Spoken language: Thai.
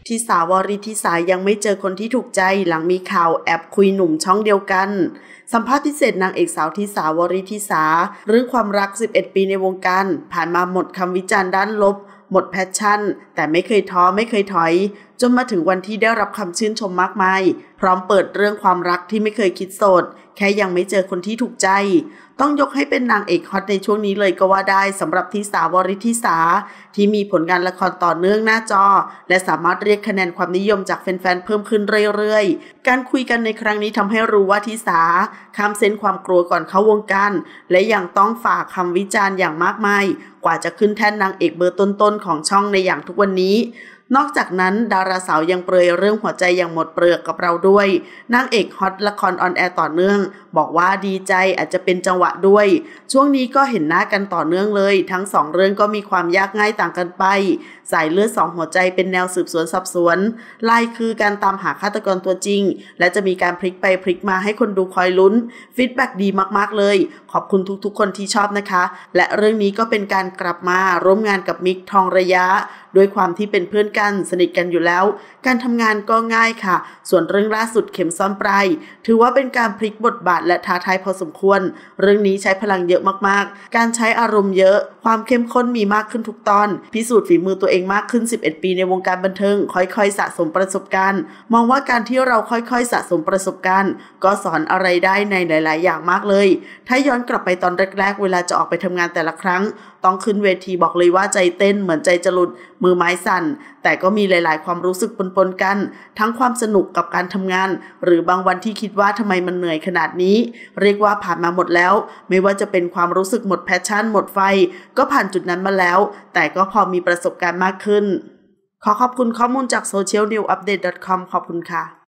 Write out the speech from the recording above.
ที่สาวริธิสายังไม่เจอคนที่ถูกใจหลังมีข่าวแอบคุยหนุ่มช่องเดียวกันสัมภาษณ์พิเศษนางเอกสาวที่สาวริธิสาเรื่องความรัก11ปีในวงการผ่านมาหมดคำวิจารณ์ด้านลบหมดแพชชั่นแต่ไม่เคยท้อไม่เคยถอยจนมาถึงวันที่ได้รับคำชื่นชมมากมายพร้อมเปิดเรื่องความรักที่ไม่เคยคิดโสดแค่ยังไม่เจอคนที่ถูกใจต้องยกให้เป็นนางเอกฮอตในช่วงนี้เลยก็ว่าได้สำหรับที่สาวริธิสาที่มีผลงานละครต่อเนื่องหน้าจอและสามารถเรียกคะแนนความนิยมจากแฟนๆเพิ่มขึ้นเรื่อยๆการคุยกันในครั้งนี้ทำให้รู้ว่าทิสาข้ามเส้นความกลัวก่อนเข้าวงการและยังต้องฝ่าคำวิจารณ์อย่างมากมายกว่าจะขึ้นแท่นนางเอกเบอร์ต้นๆของช่องในอย่างทุกวันนี้นอกจากนั้นดาราสาวยังเปรยเรื่องหัวใจอย่างหมดเปลือกกับเราด้วยนางเอกฮอตละครออนแอร์ต่อเนื่องบอกว่าดีใจอาจจะเป็นจังหวะด้วยช่วงนี้ก็เห็นหน้ากันต่อเนื่องเลยทั้งสองเรื่องก็มีความยากง่ายต่างกันไปสายเลือดสองหัวใจเป็นแนวสืบสวนสอบสวนลายคือการตามหาฆาตกรตัวจริงและจะมีการพลิกไปพลิกมาให้คนดูคอยลุ้นฟีดแบ็กดีมากๆเลยขอบคุณทุกๆคนที่ชอบนะคะและเรื่องนี้ก็เป็นการกลับมาร่วมงานกับมิกทองระยะด้วยความที่เป็นเพื่อนกันสนิทกันอยู่แล้วการทำงานก็ง่ายค่ะส่วนเรื่องล่าสุดเข็มซ่อนปลายถือว่าเป็นการพลิกบทบาทและท้าทายพอสมควรเรื่องนี้ใช้พลังเยอะมากๆการใช้อารมณ์เยอะความเข้มข้นมีมากขึ้นทุกตอนพิสูจน์ฝีมือตัวเองมากขึ้น11ปีในวงการบันเทิงค่อยๆสะสมประสบการณ์มองว่าการที่เราค่อยๆสะสมประสบการณ์ก็สอนอะไรได้ในหลายๆอย่างมากเลยถ้าย้อนกลับไปตอนแรกๆเวลาจะออกไปทำงานแต่ละครั้งต้องขึ้นเวทีบอกเลยว่าใจเต้นเหมือนใจจะหลุดมือไม้สั่นแต่ก็มีหลายๆความรู้สึกปนๆกันทั้งความสนุกกับการทำงานหรือบางวันที่คิดว่าทำไมมันเหนื่อยขนาดนี้เรียกว่าผ่านมาหมดแล้วไม่ว่าจะเป็นความรู้สึกหมดแพชชั่นหมดไฟก็ผ่านจุดนั้นมาแล้วแต่ก็พอมีประสบการณ์มากขึ้นขอขอบคุณข้อมูลจาก socialnewupdate.com ขอบคุณค่ะ